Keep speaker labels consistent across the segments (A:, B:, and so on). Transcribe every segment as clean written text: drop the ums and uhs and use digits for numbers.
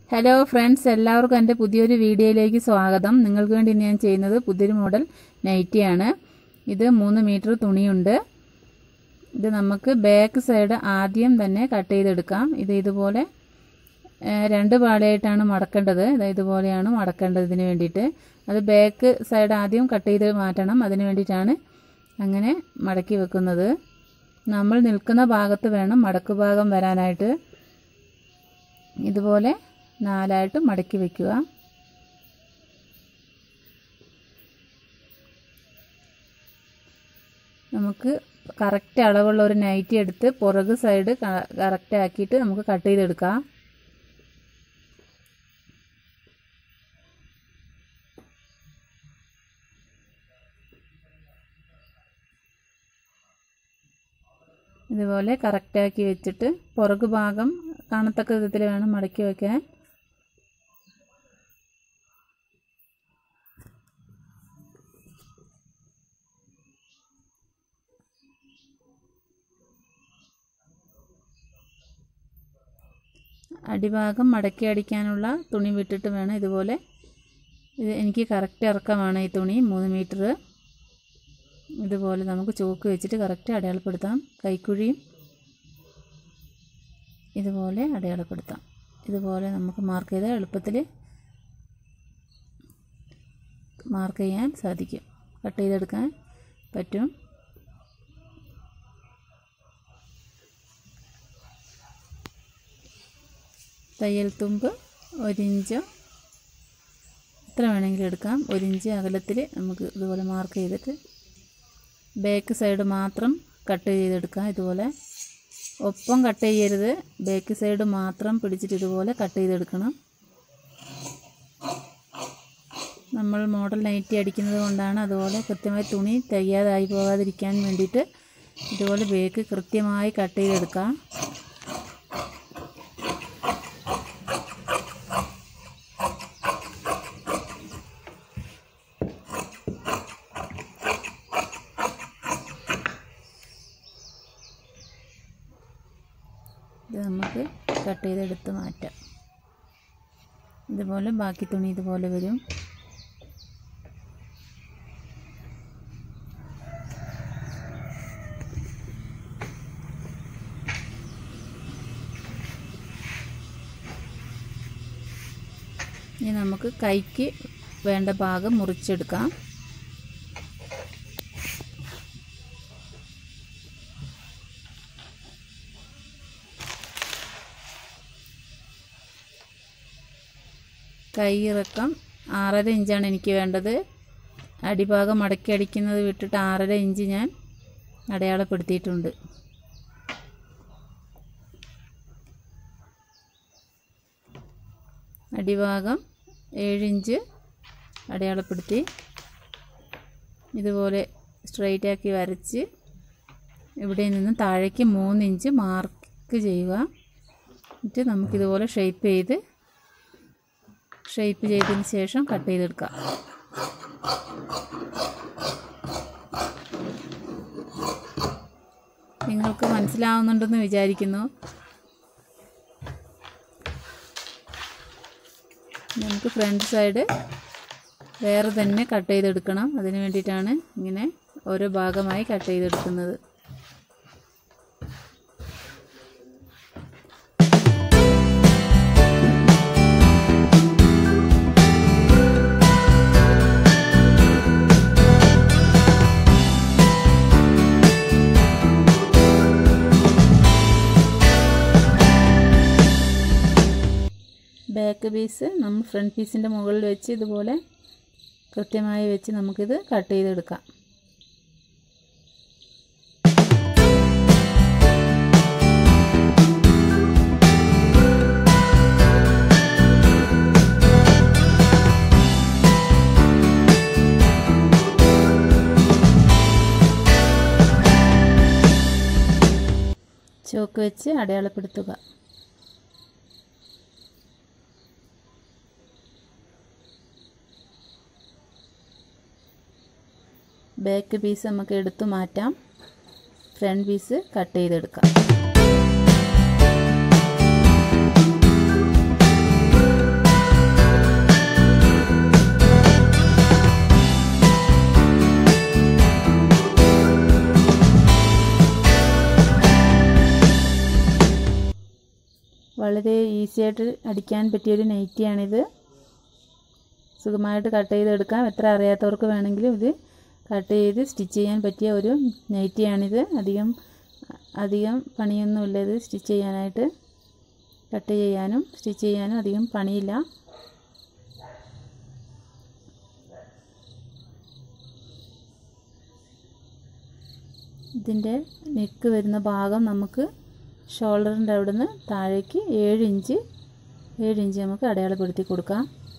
A: Hello friends, എല്ലാവർക്കും എൻ്റെ പുതിയൊരു വീഡിയോയിലേക്ക് സ്വാഗതം. നിങ്ങൾക്ക് വേണ്ടി ഞാൻ ചെയ്യുന്നത് പുതിയൊരു മോഡൽ നൈറ്റിയാണ്. ഇത് 3 മീറ്റർ തുണിയുണ്ട്. ഇത് നമുക്ക് ബാക്ക് സൈഡ് ആദ്യം തന്നെ കട്ട് ചെയ്തെടുക്കാം. ഇതുപോലെ 2 പാളിയായിട്ടാണ് മടക്കേണ്ടത്. ഇതുപോലെയാണ് മടക്കേണ്ടത്. ഇതിന് വേണ്ടിയിട്ട് അത് ബാക്ക് സൈഡ് ആദ്യം കട്ട് ചെയ്ത് മാറ്റണം. അതിന് വേണ്ടിയിട്ടാണ് അങ്ങനെ മടക്കി വെക്കുന്നത്. നമ്മൾ നിൽക്കുന്ന ഭാഗത്ത് വേണം മടക്ക് ഭാഗം വരാനായിട്ട്. ഇതുപോലെ 4 മടക്കി വയ്ക്കുക. നമുക്ക് കറക്റ്റ് അളവുള്ള ഒരു നൈറ്റി എടുത്ത് പുറക് സൈഡ് കറക്റ്റ് ആക്കിയിട്ട് നമുക്ക് കട്ട് ചെയ്തെടുക്കാം. ഇതുപോലെ കറക്റ്റാക്കി വെച്ചിട്ട് പുറകു ഭാഗം കാണത്തക്ക വിധത്തിൽ വേണം മടക്കി വയ്ക്കാൻ. അടിഭാഗം മടക്കി അടിക്കാനുള്ള തുണി വിട്ടിട്ട് വേണം ഇതുപോലെ. ഇത് എനിക്ക് കറക്റ്റ് ഇറക്കമാണ് ഈ തുണി 3 മീറ്റർ. ഇതുപോലെ നമുക്ക് ചോക്ക് വെച്ചിട്ട് കറക്റ്റ് അടയാളപ്പെടുത്താം. കൈക്കുഴിയും ഇതുപോലെ അടയാളപ്പെടുത്താം. ഇതുപോലെ നമുക്ക് മാർക്ക് ചെയ്താൽ എളുപ്പത്തിൽ മാർക്ക് ചെയ്യാൻ സാധിക്കും, കട്ട് ചെയ്തെടുക്കാൻ പറ്റും. തയ്യൽ തുമ്പ് 1 ഇഞ്ച് എത്ര വേണമെങ്കിലും എടുക്കാം. 1 ഇഞ്ച് അകലത്തിൽ നമുക്ക് ഇതുപോലെ മാർക്ക് ചെയ്തിട്ട് ബാക്ക് സൈഡ് മാത്രം കട്ട് ചെയ്തെടുക്കാം. ഇതുപോലെ ഒപ്പം കട്ട് ചെയ്യരുത്, ബാക്ക് സൈഡ് മാത്രം പിടിച്ചിട്ട് ഇതുപോലെ കട്ട് ചെയ്തെടുക്കണം. നമ്മൾ മോഡൽ നൈറ്റി അടിക്കുന്നത് കൊണ്ടാണ് അതുപോലെ കൃത്യമായി തുണി തയ്യാതായി പോകാതിരിക്കാൻ വേണ്ടിയിട്ട് ഇതുപോലെ ബാക്ക് കൃത്യമായി കട്ട് ചെയ്തെടുക്കാം. ഇത് നമുക്ക് കട്ട് ചെയ്തെടുത്ത് മാറ്റാം. ഇതുപോലെ ബാക്കി തുണി ഇതുപോലെ വരും. ഇനി നമുക്ക് കൈക്ക് വേണ്ട ഭാഗം മുറിച്ചെടുക്കാം. കൈ ഇറക്കം 6.5 ഇഞ്ചാണ് എനിക്ക് വേണ്ടത്. അടിഭാഗം മടക്കി അടിക്കുന്നത് വിട്ടിട്ട് 6.5 ഇഞ്ച് ഞാൻ അടയാളപ്പെടുത്തിയിട്ടുണ്ട്. അടിഭാഗം 7 ഇഞ്ച് അടയാളപ്പെടുത്തി ഇതുപോലെ സ്ട്രെയിറ്റ് ആക്കി വരച്ച് ഇവിടെ നിന്ന് താഴേക്ക് 3 ഇഞ്ച് മാർക്ക് ചെയ്യുക. എന്നിട്ട് നമുക്കിതുപോലെ ഷേപ്പ് ചെയ്തതിന് ശേഷം കട്ട് ചെയ്തെടുക്കാം. നിങ്ങൾക്ക് മനസ്സിലാവുന്നുണ്ടെന്ന് വിചാരിക്കുന്നു. നമുക്ക് ഫ്രണ്ട് സൈഡ് വേറെ തന്നെ കട്ട് ചെയ്തെടുക്കണം. അതിന് വേണ്ടിയിട്ടാണ് ഇങ്ങനെ ഓരോ ഭാഗമായി കട്ട് ചെയ്തെടുക്കുന്നത്. ബാക്ക് പീസ് നമ്മൾ ഫ്രണ്ട് പീസിൻ്റെ മുകളിൽ വെച്ച് ഇതുപോലെ കൃത്യമായി വെച്ച് നമുക്കിത് കട്ട് ചെയ്തെടുക്കാം. ചോക്ക് വെച്ച് അടയാളപ്പെടുത്തുക. ബാക്ക് പീസ് നമുക്ക് എടുത്തു മാറ്റാം. ഫ്രണ്ട് പീസ് കട്ട് ചെയ്തെടുക്കാം. ഈസി ആയിട്ട് അടിക്കാൻ പറ്റിയൊരു നൈറ്റിയാണിത്. സുഖമായിട്ട് കട്ട് ചെയ്തെടുക്കാം. എത്ര അറിയാത്തവർക്ക് വേണമെങ്കിലും ഇത് കട്ട് ചെയ്ത് സ്റ്റിച്ച് ചെയ്യാൻ പറ്റിയ ഒരു നൈറ്റിയാണിത്. അധികം പണിയൊന്നുമില്ല ഇത് സ്റ്റിച്ച് ചെയ്യാനായിട്ട്. കട്ട് ചെയ്യാനും സ്റ്റിച്ച് ചെയ്യാനും അധികം പണിയില്ല. ഇതിൻ്റെ നെക്ക് വരുന്ന ഭാഗം നമുക്ക് ഷോൾഡറിൻ്റെ അവിടെ നിന്ന് താഴേക്ക് 7 ഇഞ്ച് നമുക്ക് അടയാളപ്പെടുത്തി കൊടുക്കാം.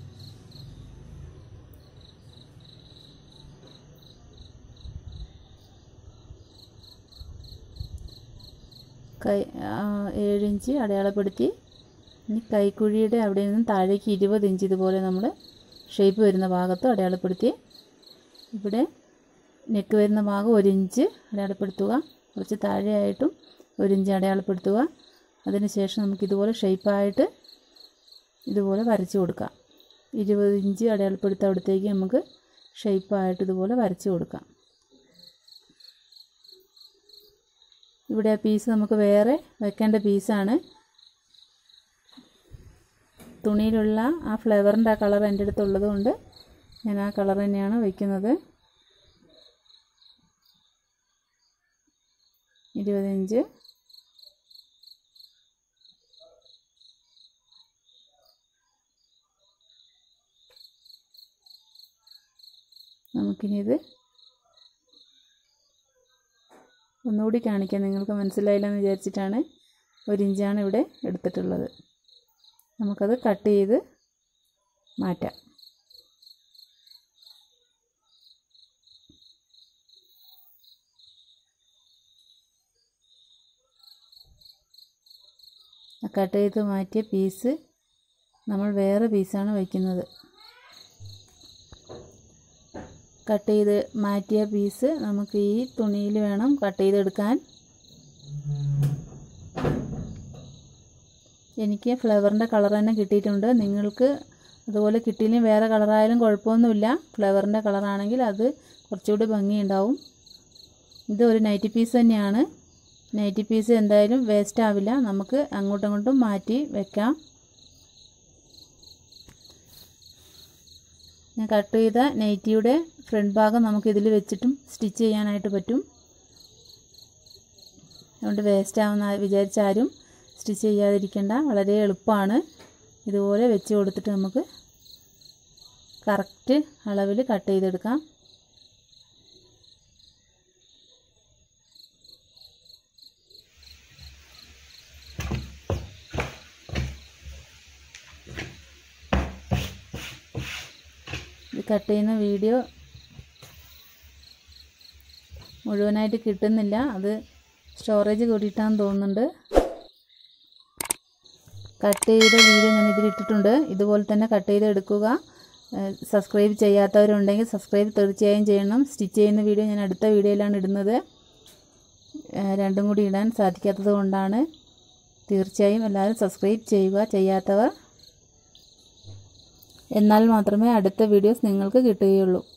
A: കൈ 7 ഇഞ്ച് അടയാളപ്പെടുത്തി. ഇനി കൈക്കുഴിയുടെ അവിടെ നിന്നും താഴേക്ക് 20 ഇഞ്ച് ഇതുപോലെ നമ്മൾ ഷേപ്പ് വരുന്ന ഭാഗത്ത് അടയാളപ്പെടുത്തി. ഇവിടെ നെക്ക് വരുന്ന ഭാഗം 1 ഇഞ്ച് അടയാളപ്പെടുത്തുക. കുറച്ച് താഴെയായിട്ടും 1 ഇഞ്ച് അടയാളപ്പെടുത്തുക. അതിനുശേഷം നമുക്കിതുപോലെ ഷേപ്പായിട്ട് ഇതുപോലെ വരച്ച് കൊടുക്കാം. 20 ഇഞ്ച് അടയാളപ്പെടുത്ത അവിടത്തേക്ക് നമുക്ക് ഷേപ്പായിട്ട് ഇതുപോലെ വരച്ച് കൊടുക്കാം. ഇവിടെ ആ പീസ് നമുക്ക് വേറെ വെക്കേണ്ട പീസാണ്. തുണിയിലുള്ള ആ ഫ്ലവറിൻ്റെ ആ കളർ എൻ്റെ അടുത്തുള്ളത് കൊണ്ട് ഞാൻ ആ കളർ തന്നെയാണ് വയ്ക്കുന്നത്. 20 ഇഞ്ച് നമുക്കിനി ഇത് ഒന്നുകൂടി കാണിക്കാം. നിങ്ങൾക്ക് മനസ്സിലായില്ലെന്ന് വിചാരിച്ചിട്ടാണ്. 1 ഇഞ്ചാണ് ഇവിടെ എടുത്തിട്ടുള്ളത്. നമുക്കത് കട്ട് ചെയ്ത് മാറ്റാം. കട്ട് ചെയ്ത് മാറ്റിയ പീസ് നമ്മൾ വേറെ പീസാണ് വയ്ക്കുന്നത്. കട്ട് ചെയ്ത് മാറ്റിയ പീസ് നമുക്ക് ഈ തുണിയിൽ വേണം കട്ട് ചെയ്തെടുക്കാൻ. എനിക്ക് ഫ്ലവറിൻ്റെ കളർ തന്നെ കിട്ടിയിട്ടുണ്ട്. നിങ്ങൾക്ക് അതുപോലെ കിട്ടിയില്ലെങ്കിൽ വേറെ കളറായാലും കുഴപ്പമൊന്നുമില്ല. ഫ്ലവറിൻ്റെ കളറാണെങ്കിൽ അത് കുറച്ചുകൂടി ഭംഗിയുണ്ടാവും. ഇത് ഒരു നൈറ്റി പീസ് തന്നെയാണ്. നൈറ്റി പീസ് എന്തായാലും വേസ്റ്റ് ആവില്ല. നമുക്ക് അങ്ങോട്ടും ഇങ്ങോട്ടും മാറ്റി വെക്കാം. ഞാൻ കട്ട് ചെയ്ത നൈറ്റിയുടെ ഫ്രണ്ട് ഭാഗം നമുക്ക് ഇതിൽ വെച്ചിട്ടും സ്റ്റിച്ച് ചെയ്യാനായിട്ട് പറ്റും. അതുകൊണ്ട് വേസ്റ്റ് ആവുന്ന വിചാരിച്ചാരും സ്റ്റിച്ച് ചെയ്യാതിരിക്കേണ്ട. വളരെ എളുപ്പമാണ്. ഇതുപോലെ വെച്ച് കൊടുത്തിട്ട് നമുക്ക് കറക്റ്റ് അളവിൽ കട്ട് ചെയ്തെടുക്കാം. ഇത് കട്ട് ചെയ്യുന്ന വീഡിയോ മുഴുവനായിട്ട് കിട്ടുന്നില്ല. അത് സ്റ്റോറേജ് കൂടിയിട്ടാണെന്ന് തോന്നുന്നുണ്ട്. കട്ട് ചെയ്ത വീഡിയോ ഞാൻ ഇതിലിട്ടിട്ടുണ്ട്. ഇതുപോലെ തന്നെ കട്ട് ചെയ്ത് എടുക്കുക. സബ്സ്ക്രൈബ് ചെയ്യാത്തവരുണ്ടെങ്കിൽ സബ്സ്ക്രൈബ് തീർച്ചയായും ചെയ്യണം. സ്റ്റിച്ച് ചെയ്യുന്ന വീഡിയോ ഞാൻ അടുത്ത വീഡിയോയിലാണ് ഇടുന്നത്. രണ്ടും കൂടി ഇടാൻ സാധിക്കാത്തത് കൊണ്ടാണ്. തീർച്ചയായും എല്ലാവരും സബ്സ്ക്രൈബ് ചെയ്യുക ചെയ്യാത്തവർ. എന്നാൽ മാത്രമേ അടുത്ത വീഡിയോസ് നിങ്ങൾക്ക് കിട്ടുകയുള്ളൂ.